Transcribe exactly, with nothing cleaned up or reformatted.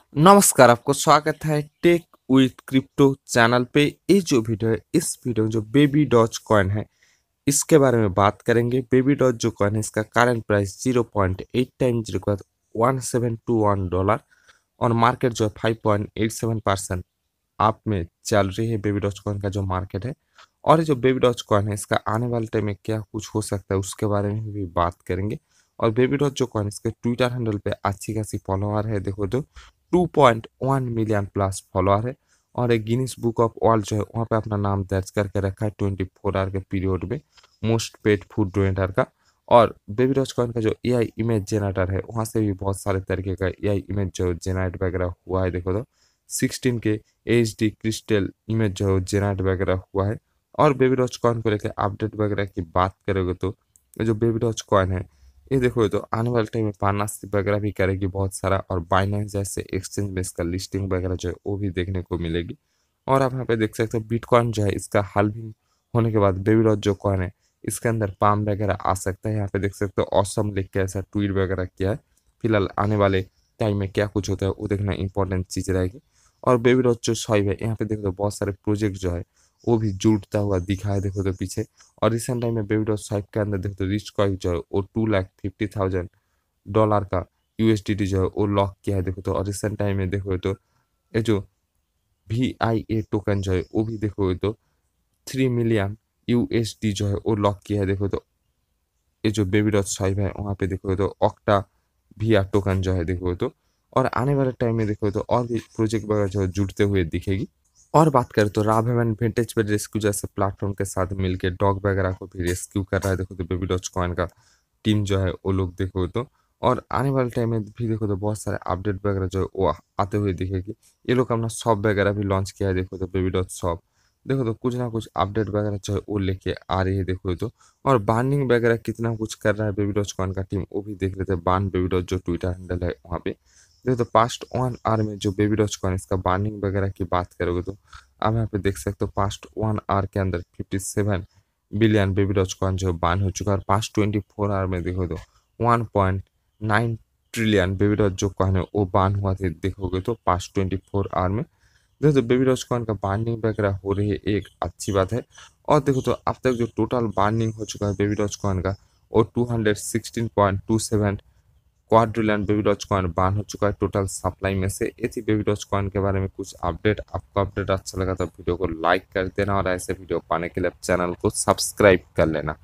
नमस्कार, आपको स्वागत है टेक विथ क्रिप्टो चैनल पे। ये जो वीडियो है, इस वीडियो में जो बेबी डॉज कॉइन है इसके बारे में बात करेंगे। बेबी डॉज जो कॉइन है इसका current price zero point eight time zero का one seven two one dollar और मार्केट जो है five point eight seven percent आप में चल रही है। बेबी डॉज कॉइन का जो मार्केट है और ये जो बेबी डॉज कॉइन है इसका आने वाले टाइम में क्या कुछ हो सकता है उसके बारे में भी बात करेंगे। और बेबी डॉज जो कॉइन इसके ट्विटर हैंडल पे अच्छी खासी फॉलोअर है, देखो तो two point one million plus follower है। और एक गिनीज बुक ऑफ वर्ल्ड जो है वहाँ पे अपना नाम दर्ज करके रखा है ट्वेंटी फोर आवर के पीरियड में मोस्ट पेड फूड डोनेटर का। और बेबी डॉज कॉइन का जो एआई इमेज जनरेटर है वहाँ से भी बहुत सारे तरीके का एआई इमेज जो जनरेट वगैरह हुआ है, देखो तो सिक्सटीन के एच डी क्रिस्टल इमेज जो जनरेट वगैरह हुआ है। और बेबी डॉज कॉइन को लेकर अपडेट वगैरह की बात करोगे तो ये जो बेबी डॉज कॉइन है ये देखो तो आने वाले टाइम में पार्टनरशिप वगैरह भी करेगी बहुत सारा, और बाइनेंस जैसे एक्सचेंज में इसका लिस्टिंग वगैरह जो है वो भी देखने को मिलेगी। और आप यहाँ पे देख सकते हो बिटकॉइन जो है इसका हाल्विंग होने के बाद बेबी डॉज जो कॉइन है इसके अंदर पाम वगैरह आ सकता है। यहाँ पे देख सकते हो ऑसम लिख के ऐसा ट्वीट वगैरह किया है। फिलहाल आने वाले टाइम में क्या कुछ होता है वो देखना इंपॉर्टेंट चीज़ रहेगी। और बेबी डॉज जो सॉइब है यहाँ पे देखो तो बहुत सारे प्रोजेक्ट जो है वो भी जुड़ता हुआ दिखा है, देखो तो पीछे। और रिसेंट टाइम में बेबी डॉज स्वाइप के अंदर देखो तो रिच कॉइन जो है वो two lakh fifty thousand dollar का यूएसडीटी जो है वो लॉक किया है, देखो तो। और रिसेंट टाइम में देखो तो ये जो वी आई ए टोकन जो है वो भी देखो तो थ्री मिलियन यूएसडी जो है वो लॉक किया है, देखो तो। ये जो बेबी डॉज स्वाइप है वहाँ पे देखो तो ऑक्टा वी टोकन जो है देखो तो। और आने वाले टाइम में देखो तो और भी प्रोजेक्ट वगैरह जो है जुड़ते हुए दिखेगी। और बात करें तो राव हेवन विंटेज पे रेस्क्यू जैसे प्लेटफॉर्म के साथ मिलके डॉग वगैरह को भी रेस्क्यू कर रहा है, देखो तो बेबी डॉज कॉइन का टीम जो है वो लोग देखो तो। और आने वाले टाइम में भी देखो तो बहुत सारे अपडेट वगैरह जो है वो आते हुए दिखेगी। ये लोग अपना शॉप वगैरह भी लॉन्च किया है, देखो तो बेबी डॉज शॉप। देखो तो कुछ ना कुछ अपडेट वगैरह जो है वो लेके आ रही है, देखो तो। और बार्निंग वगैरह कितना कुछ कर रहा है बेबी डॉज कॉइन का टीम वो भी देख लेते हैं। बार्न बेबी डॉज जो ट्विटर हैंडल है वहाँ पे देखो तो पास्ट वन आवर में जो बेबी डॉज कॉइन इसका बार्निंग वगैरह की बात करोगे तो आप यहाँ पे देख सकते हो पास्ट वन आवर के अंदर fifty seven billion baby Doge coin जो बान हो चुका है। और पास्ट ट्वेंटी फोर आवर में देखो तो one point nine trillion baby Doge जो कॉइन है वो बान हुआ थे, देखोगे तो पास्ट ट्वेंटी फोर आवर में देखो तो बेबी डॉज कॉइन का बार्निंग वगैरह हो रही है, एक अच्छी बात है। और देखो तो अब तक जो टोटल बार्निंग हो चुका है बेबी डॉज कॉइन का वो two hundred sixteen point two seven quadrillion baby Doge coin burn हो चुका है टोटल सप्लाई में से। ये थी बेबी डॉज कॉइन के बारे में कुछ अपडेट। आपको अपडेट अच्छा लगा तो वीडियो को लाइक कर देना और ऐसे वीडियो पाने के लिए चैनल को सब्सक्राइब कर लेना।